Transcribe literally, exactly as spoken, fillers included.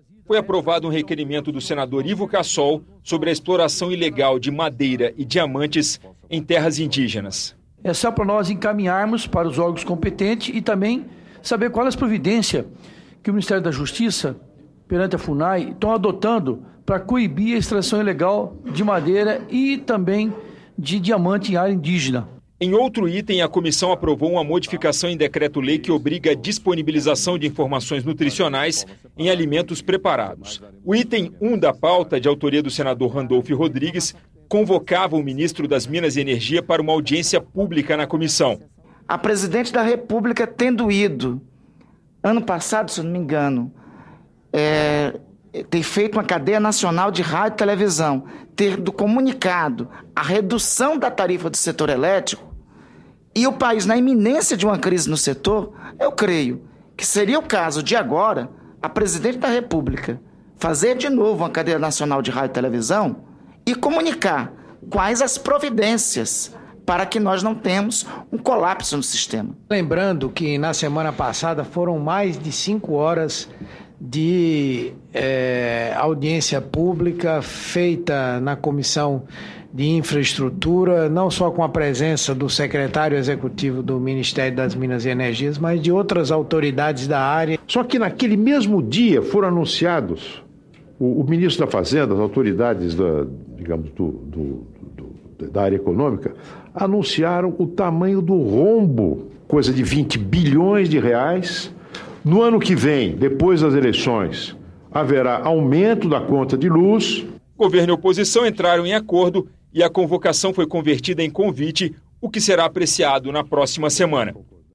Foi aprovado um requerimento do senador Ivo Cassol sobre a exploração ilegal de madeira e diamantes em terras indígenas. É só para nós encaminharmos para os órgãos competentes e também saber qual é a providência que o Ministério da Justiça, perante a FUNAI, estão adotando para coibir a extração ilegal de madeira e também de diamante em área indígena. Em outro item, a comissão aprovou uma modificação em decreto-lei que obriga a disponibilização de informações nutricionais em alimentos preparados. O item um da pauta, de autoria do senador Randolfo Rodrigues, convocava o ministro das Minas e Energia para uma audiência pública na comissão. A presidente da República tendo ido, ano passado, se eu não me engano, é, ter feito uma cadeia nacional de rádio e televisão, ter comunicado a redução da tarifa do setor elétrico, e o país na iminência de uma crise no setor, eu creio que seria o caso de agora a presidente da República fazer de novo uma cadeia nacional de rádio e televisão e comunicar quais as providências para que nós não tenhamos um colapso no sistema. Lembrando que na semana passada foram mais de cinco horas de é, audiência pública feita na Comissão de Infraestrutura, não só com a presença do secretário executivo do Ministério das Minas e Energias, mas de outras autoridades da área. Só que naquele mesmo dia foram anunciados, o, o ministro da Fazenda, as autoridades da, digamos, do, do, do, da área econômica, anunciaram o tamanho do rombo, coisa de vinte bilhões de reais. No ano que vem, depois das eleições, haverá aumento da conta de luz. Governo e oposição entraram em acordo e a convocação foi convertida em convite, o que será apreciado na próxima semana.